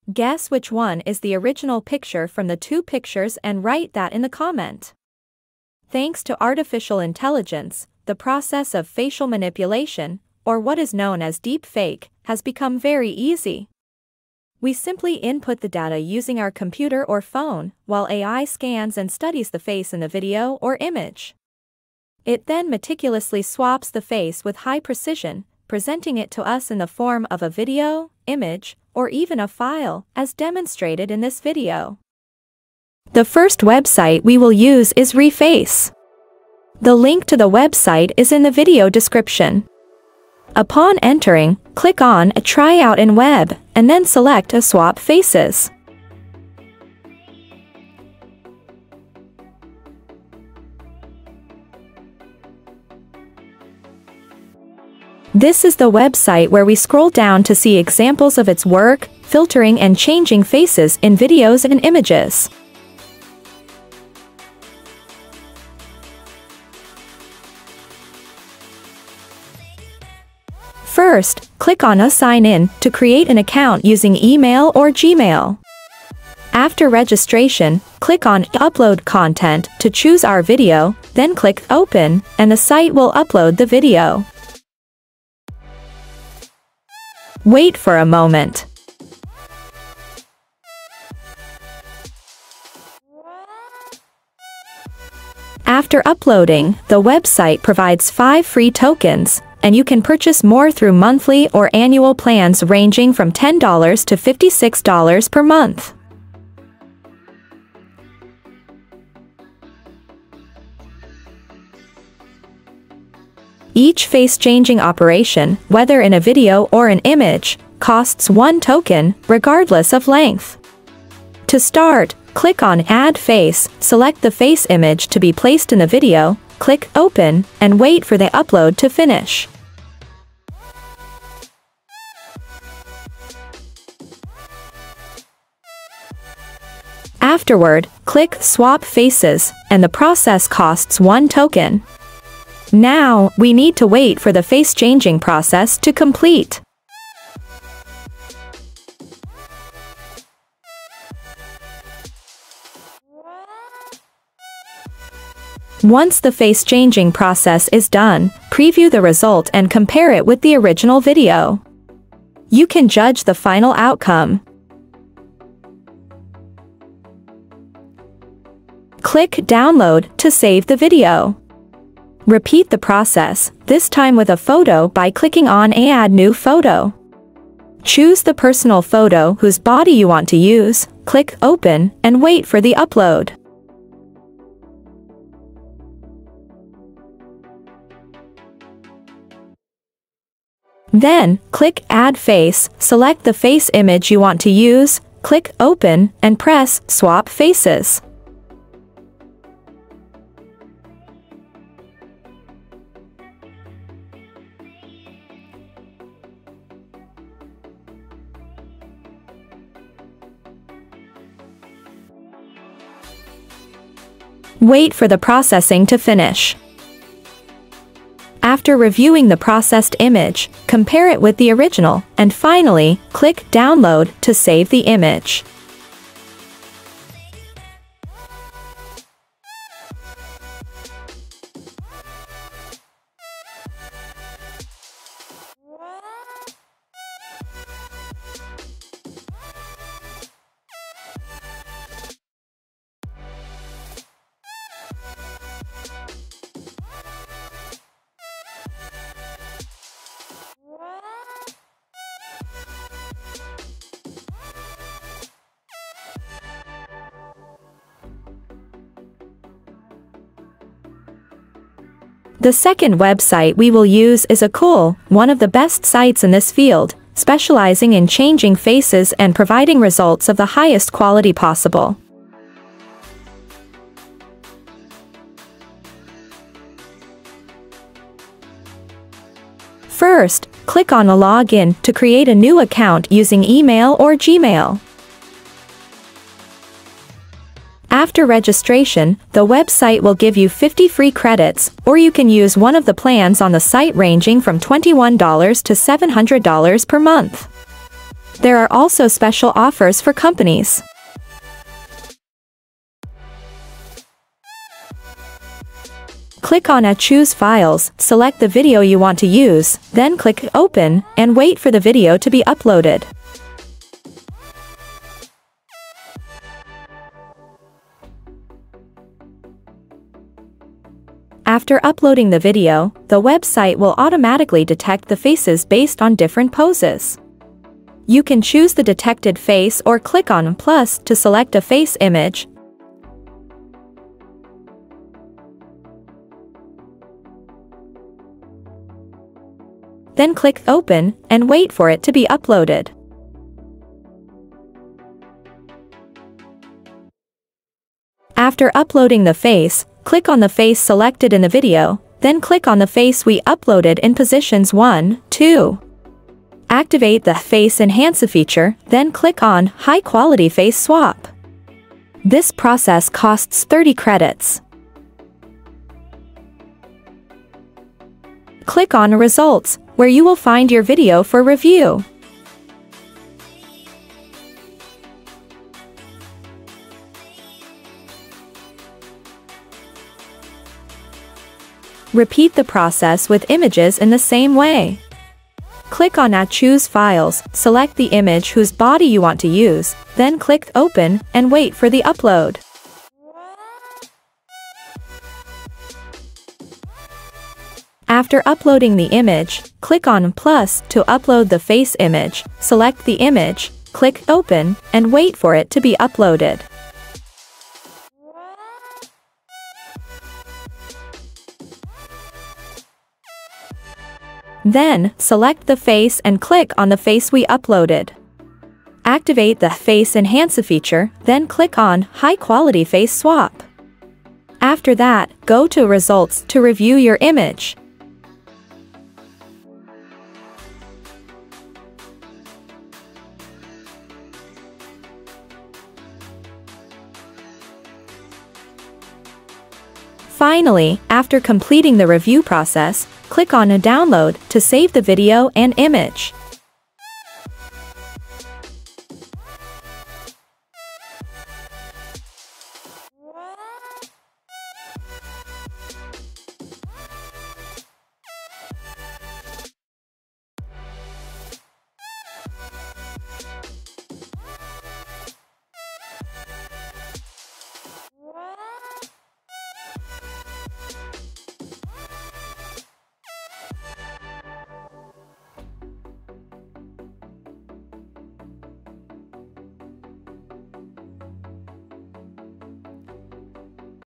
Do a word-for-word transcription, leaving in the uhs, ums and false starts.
Guess which one is the original picture from the two pictures and write that in the comment. Thanks to artificial intelligence, the process of facial manipulation, or what is known as deepfake, has become very easy. We simply input the data using our computer or phone, while A I scans and studies the face in the video or image. It then meticulously swaps the face with high precision, presenting it to us in the form of a video, image, or even a file, as demonstrated in this video. The first website we will use is Reface. The link to the website is in the video description. Upon entering, click on Try Out in Web, and then select a Swap Faces. This is the website where we scroll down to see examples of its work, filtering and changing faces in videos and images. First, click on a Sign In to create an account using email or Gmail. After registration, click on Upload Content to choose our video, then click Open, and the site will upload the video. Wait for a moment. After uploading, the website provides five free tokens, and you can purchase more through monthly or annual plans ranging from ten dollars to fifty-six dollars per month. Each face-changing operation, whether in a video or an image, costs one token, regardless of length. To start, click on Add Face, select the face image to be placed in the video, click Open, and wait for the upload to finish. Afterward, click Swap Faces, and the process costs one token. Now, we need to wait for the face-changing process to complete. Once the face-changing process is done, preview the result and compare it with the original video. You can judge the final outcome. Click Download to save the video. Repeat the process, this time with a photo by clicking on Add New Photo. Choose the personal photo whose body you want to use, click Open, and wait for the upload. Then, click Add Face, select the face image you want to use, click Open, and press Swap Faces. Wait for the processing to finish. After reviewing the processed image, compare it with the original, and finally, click Download to save the image. The second website we will use is Akool, one of the best sites in this field, specializing in changing faces and providing results of the highest quality possible. First, click on a login to create a new account using email or Gmail. After registration, the website will give you fifty free credits, or you can use one of the plans on the site ranging from twenty-one dollars to seven hundred dollars per month. There are also special offers for companies. Click on a Choose Files, select the video you want to use, then click Open, and wait for the video to be uploaded. After uploading the video, the website will automatically detect the faces based on different poses. You can choose the detected face or click on plus to select a face image. Then click Open and wait for it to be uploaded. After uploading the face, click on the face selected in the video, then click on the face we uploaded in positions one, two. Activate the Face Enhance feature, then click on High Quality Face Swap. This process costs thirty credits. Click on Results, where you will find your video for review. Repeat the process with images in the same way. Click on a Choose Files, select the image whose body you want to use, then click Open and wait for the upload. After uploading the image, click on plus to upload the face image, select the image, click Open, and wait for it to be uploaded. Then, select the face and click on the face we uploaded. Activate the Face Enhance feature, then click on High Quality Face Swap. After that, go to Results to review your image. Finally, after completing the review process, click on a Download to save the video and image.